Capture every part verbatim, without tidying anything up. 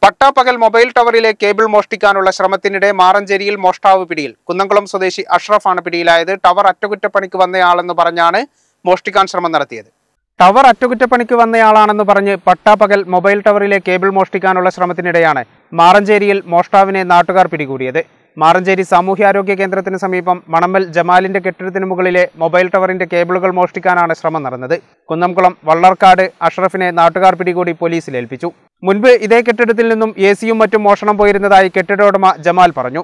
പട്ടാപ്പകൽ mobile ടവറിലെ cable മോഷ്ടിക്കാനുള്ള ശ്രമത്തിനിടെ മാറഞ്ചേരിയിൽ മോഷ്ടാവ് പിടിയിൽ. കുന്നംകുളം സ്വദേശി അഷ്റഫാണ് പിടിയിലായത്. ടവർ അറ്റകുറ്റപ്പണിക്ക് വന്നയാളെന്ന് പറഞ്ഞാണ് മോഷ്ടിക്കാൻ ശ്രമം നടത്തിയത്. ടവർ അറ്റകുറ്റപ്പണിക്ക് വന്നയാളാണെന്ന് പറഞ്ഞ് പട്ടാപ്പകൽ മൊബൈൽ ടവറിലെ കേബിൾ മോഷ്ടിക്കാനുള്ള ശ്രമത്തിനിടെയാണ് മാറഞ്ചേരിയിൽ മോഷ്ടാവിനെ നാട്ടുകാർ പിടികൂടിയത്. മാറഞ്ചേരി സാമൂഹ്യാരോഗ്യ കേന്ദ്രത്തിന് സമീപം മണമ്മൽ ജമാലിന്റെ കെട്ടിടത്തിന് മുകളിലെ മൊബൈൽ ടവറിന്റെ കേബിളുകൾ മോഷ്ടിക്കാനാണ് ശ്രമം നടന്നത്. കുന്നംകുളം വള്ളർക്കാട് അഷ്റഫിനെ നാട്ടുകാർ പിടികൂടി പോലീസിൽ ഏൽപ്പിച്ചു. മുൻപ് ഇതേ കെട്ടിടത്തിൽ നിന്നും എ സിയും മറ്റും മോഷണം പോയിരുന്നതായി കെട്ടിട ഉടമ ജമാൽ പറഞ്ഞു.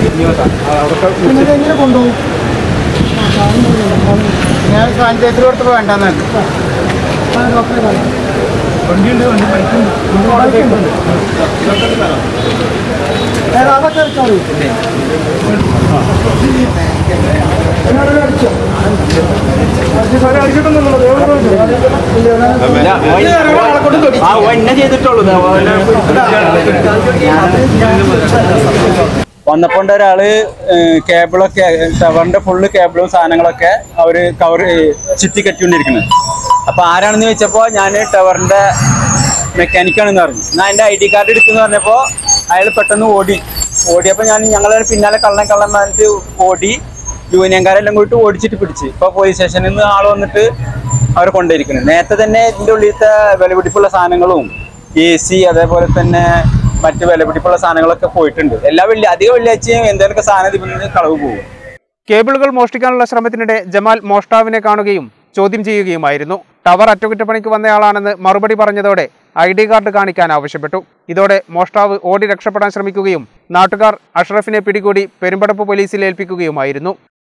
വന്നപ്പോണ്ട് ഒരാള് കേബിളൊക്കെ ടവറിന്റെ ഫുള്ള് കേബിളും സാധനങ്ങളൊക്കെ അവര് കവർ ചുറ്റി കെട്ടിക്കൊണ്ടിരിക്കുന്നത്. അപ്പൊ ആരാണെന്ന് ചോദിച്ചപ്പോ ഞാൻ ടവറിന്റെ മെക്കാനിക്കാണെന്ന് പറഞ്ഞു. ഞാൻ എന്റെ ഐ ഡി കാർഡ് എടുക്കുന്ന പറഞ്ഞപ്പോ അയാൾ പെട്ടെന്ന് ഓടി ഓടിയപ്പോ ഞാൻ ഞങ്ങളെ പിന്നാലെ കള്ളൻ കള്ളൻ പറഞ്ഞിട്ട് ഓടി യൂണിയൻകാരെല്ലാം കൂടി ഓടിച്ചിട്ട് പിടിച്ച് ഇപ്പൊ പോലീസ് സ്റ്റേഷനിൽ നിന്ന് ആൾ വന്നിട്ട് അവരെ കൊണ്ടിരിക്കുന്നത്. നേരത്തെ തന്നെ ഇതിന്റെ ഉള്ളിലത്തെ വിലപിടിപ്പുള്ള സാധനങ്ങളും എ സി അതേപോലെ തന്നെ മറ്റ് വിലപിടിപ്പുള്ള സാധനങ്ങളൊക്കെ പോയിട്ടുണ്ട്. എല്ലാ വെള്ളി അധിക വെള്ളിയാഴ്ചയും എന്തെങ്കിലുമൊക്കെ സാധനം ഇതിൽ കളവ് പോകും. കേബിളുകൾ മോഷ്ടിക്കാനുള്ള ശ്രമത്തിനിടെ ജമാൽ മോഷ്ടാവിനെ കാണുകയും ചോദ്യം ചെയ്യുകയുമായിരുന്നു. ടവർ അറ്റകുറ്റപ്പണിക്ക് വന്നയാളാണെന്ന് മറുപടി പറഞ്ഞതോടെ ഐ ഡി കാർഡ് കാണിക്കാൻ ആവശ്യപ്പെട്ടു. ഇതോടെ മോഷ്ടാവ് ഓടി രക്ഷപ്പെടാൻ ശ്രമിക്കുകയും നാട്ടുകാർ അഷ്റഫിനെ പിടികൂടി പെരുമ്പടപ്പ് പോലീസിൽ ഏൽപ്പിക്കുകയുമായിരുന്നു.